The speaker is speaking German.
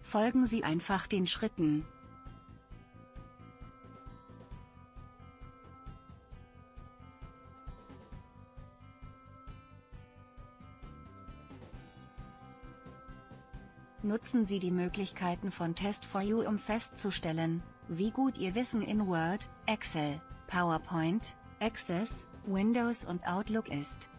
Folgen Sie einfach den Schritten. Nutzen Sie die Möglichkeiten von Test4U, um festzustellen, wie gut Ihr Wissen in Word, Excel, PowerPoint, Access, Windows und Outlook ist.